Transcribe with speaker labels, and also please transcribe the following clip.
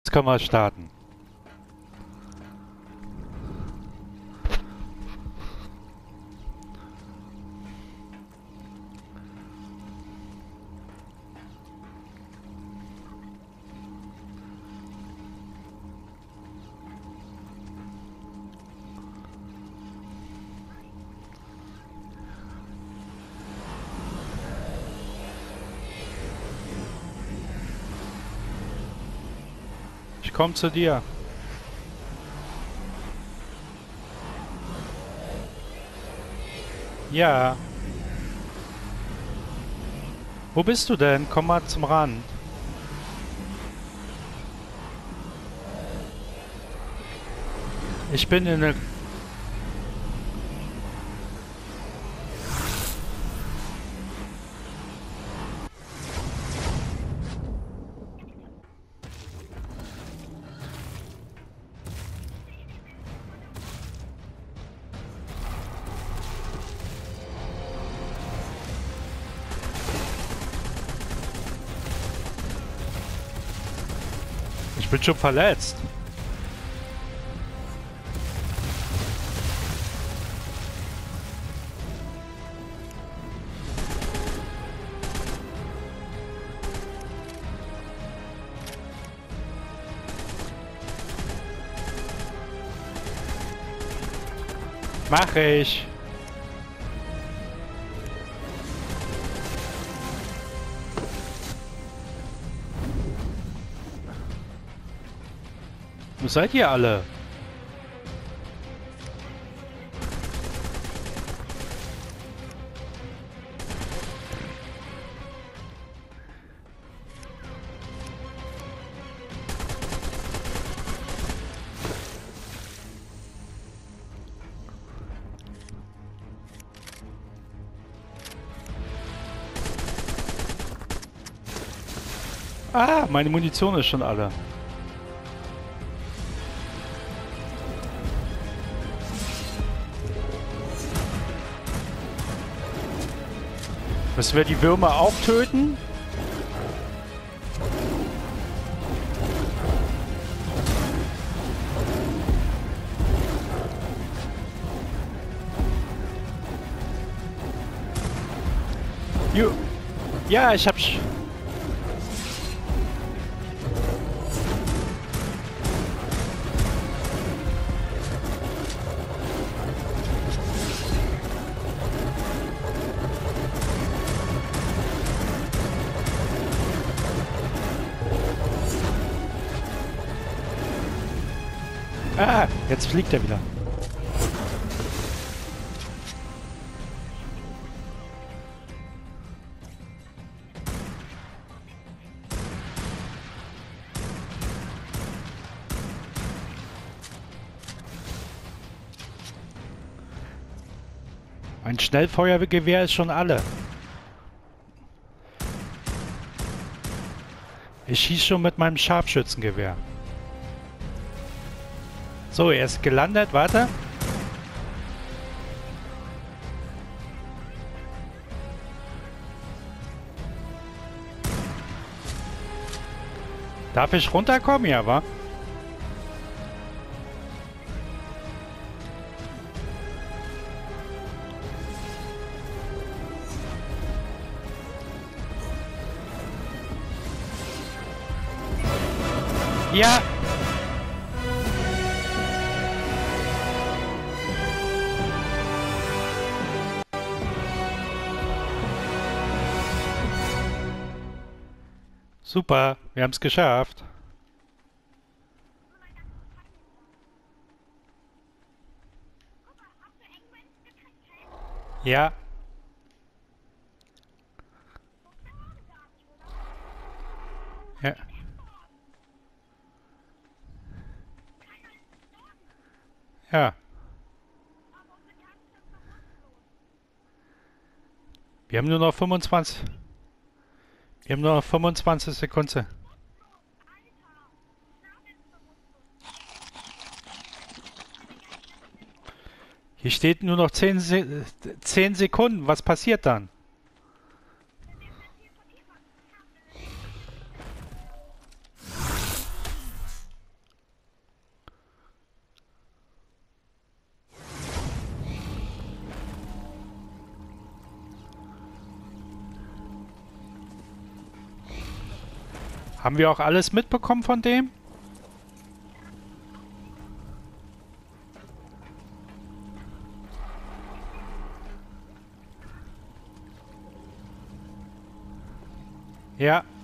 Speaker 1: Jetzt können wir starten. Ich komm zu dir. Ja. Wo bist du denn? Komm mal zum Rand. Ich bin in der... Ich bin schon verletzt. Mach ich. Wo seid ihr alle? Ah, meine Munition ist schon alle. Müssen wir die Würmer auch töten? Ja, ich hab... Ah, jetzt fliegt er wieder. Ein Schnellfeuergewehr ist schon alle. Ich schieße schon mit meinem Scharfschützengewehr. So, er ist gelandet. Warte. Darf ich runterkommen? Ja, wa? Ja! Super, wir haben es geschafft. Ja. Ja. Ja. Wir haben nur noch 25. Wir haben nur noch 25 Sekunden. Hier steht nur noch 10 Sekunden. Was passiert dann? Haben wir auch alles mitbekommen von dem? Ja.